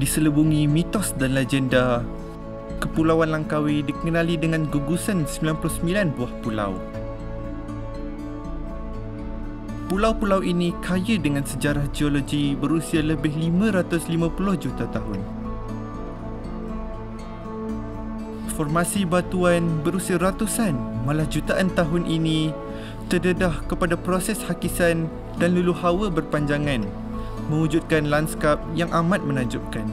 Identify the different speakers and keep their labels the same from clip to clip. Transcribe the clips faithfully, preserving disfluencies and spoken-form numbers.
Speaker 1: Diselubungi mitos dan legenda, Kepulauan Langkawi dikenali dengan gugusan sembilan puluh sembilan buah pulau. Pulau-pulau ini kaya dengan sejarah geologi berusia lebih lima ratus lima puluh juta tahun. Formasi batuan berusia ratusan, malah jutaan tahun ini terdedah kepada proses hakisan dan luluh hawa berpanjangan, mewujudkan landskap yang amat menakjubkan.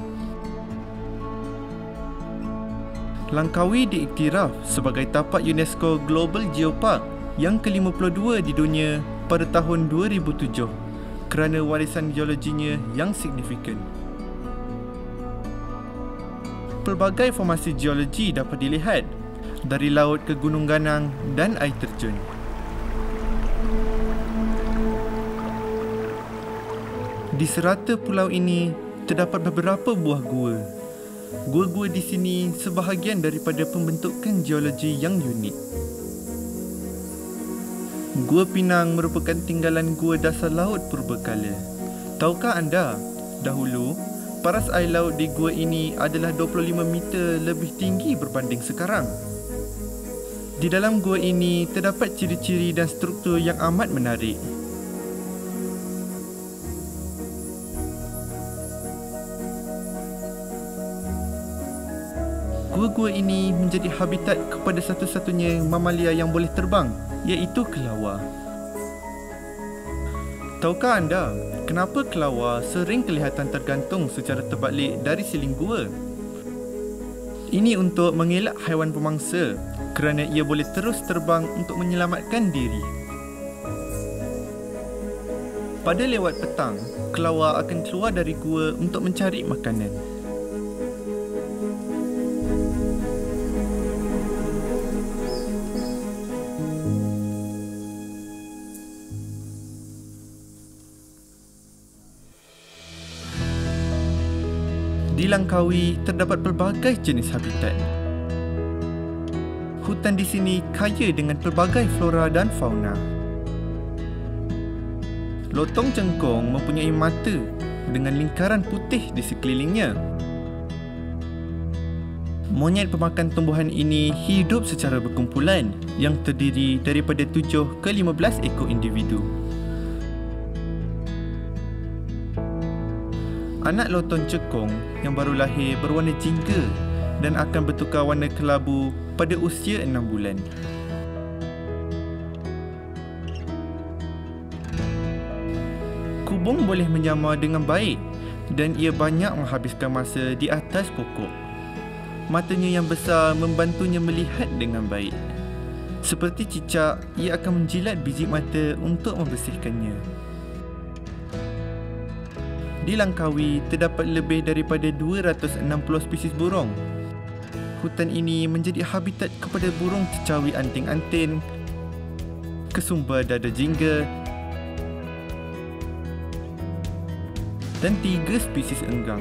Speaker 1: Langkawi diiktiraf sebagai tapak UNESCO Global Geopark yang ke lima puluh dua di dunia pada tahun dua ribu tujuh kerana warisan geologinya yang signifikan. Pelbagai formasi geologi dapat dilihat, dari laut ke gunung ganang dan air terjun. Di serata pulau ini terdapat beberapa buah gua. Gua-gua di sini sebahagian daripada pembentukan geologi yang unik. Gua Pinang merupakan tinggalan gua dasar laut purbakala. Tahukah anda, dahulu paras air laut di gua ini adalah dua puluh lima meter lebih tinggi berbanding sekarang. Di dalam gua ini terdapat ciri-ciri dan struktur yang amat menarik. Gua-gua ini menjadi habitat kepada satu-satunya mamalia yang boleh terbang, iaitu kelawar. Tahukah anda kenapa kelawar sering kelihatan tergantung secara terbalik dari siling gua? Ini untuk mengelak haiwan pemangsa kerana ia boleh terus terbang untuk menyelamatkan diri. Pada lewat petang, kelawar akan keluar dari gua untuk mencari makanan. Di Langkawi terdapat pelbagai jenis habitat. Hutan di sini kaya dengan pelbagai flora dan fauna. Lotong cengkong mempunyai mata dengan lingkaran putih di sekelilingnya. Monyet pemakan tumbuhan ini hidup secara berkumpulan yang terdiri daripada tujuh ke lima belas ekor individu. Anak lotong cekung yang baru lahir berwarna jingga dan akan bertukar warna kelabu pada usia enam bulan. Kubung boleh menyamar dengan baik dan ia banyak menghabiskan masa di atas pokok. Matanya yang besar membantunya melihat dengan baik. Seperti cicak, ia akan menjilat biji mata untuk membersihkannya. Di Langkawi terdapat lebih daripada dua ratus enam puluh spesies burung. Hutan ini menjadi habitat kepada burung cecawi anting-anting, kesumba dada jingga dan tiga spesies enggang.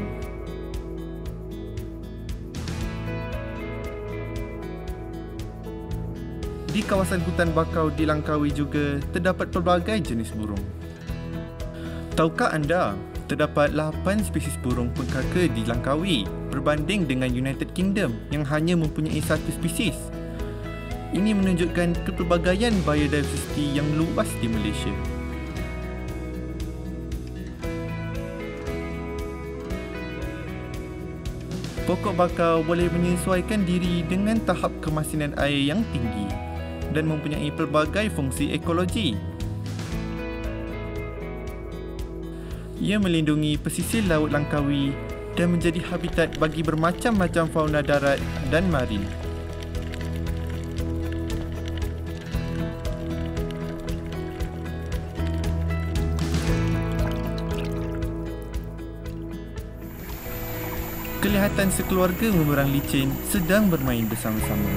Speaker 1: Di kawasan hutan bakau di Langkawi juga terdapat pelbagai jenis burung. Tahukah anda, terdapat lapan spesies burung pengkaka di Langkawi berbanding dengan United Kingdom yang hanya mempunyai satu spesies. Ini menunjukkan kepelbagaian biodiversiti yang luas di Malaysia. Pokok bakau boleh menyesuaikan diri dengan tahap kemasinan air yang tinggi dan mempunyai pelbagai fungsi ekologi. Ia melindungi pesisir Laut Langkawi dan menjadi habitat bagi bermacam-macam fauna darat dan marin. Kelihatan sekeluarga memerang licin sedang bermain bersama-sama.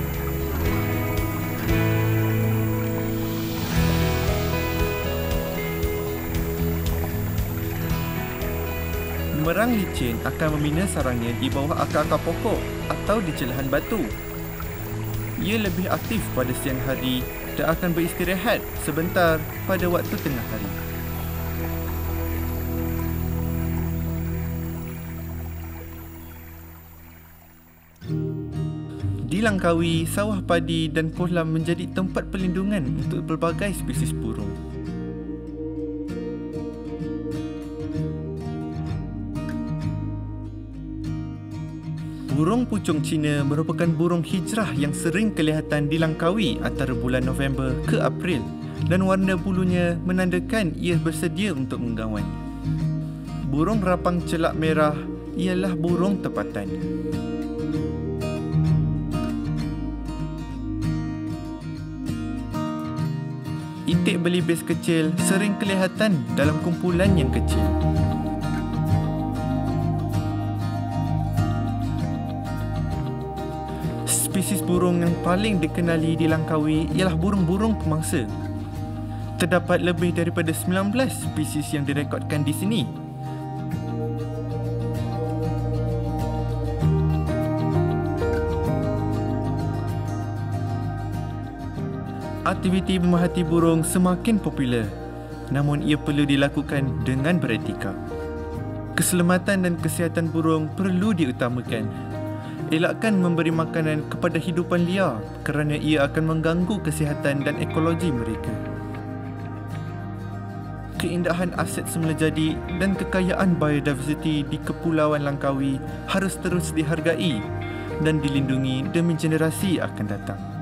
Speaker 1: Merang licin akan membina sarangnya di bawah akar-akar pokok atau di celahan batu. Ia lebih aktif pada siang hari dan akan beristirahat sebentar pada waktu tengah hari. Di Langkawi, sawah padi dan kolam menjadi tempat perlindungan untuk pelbagai spesies burung. Burung pucung Cina merupakan burung hijrah yang sering kelihatan di Langkawi antara bulan November ke April, dan warna bulunya menandakan ia bersedia untuk menggawan. Burung rapang celak merah ialah burung tempatan. Itik belibis kecil sering kelihatan dalam kumpulan yang kecil. Spesies burung yang paling dikenali di Langkawi ialah burung-burung pemangsa. Terdapat lebih daripada sembilan belas spesies yang direkodkan di sini. Aktiviti memerhati burung semakin popular, namun ia perlu dilakukan dengan beretika. Keselamatan dan kesihatan burung perlu diutamakan. Elakkan memberi makanan kepada hidupan liar kerana ia akan mengganggu kesihatan dan ekologi mereka. Keindahan aset semula jadi dan kekayaan biodiversiti di Kepulauan Langkawi harus terus dihargai dan dilindungi demi generasi akan datang.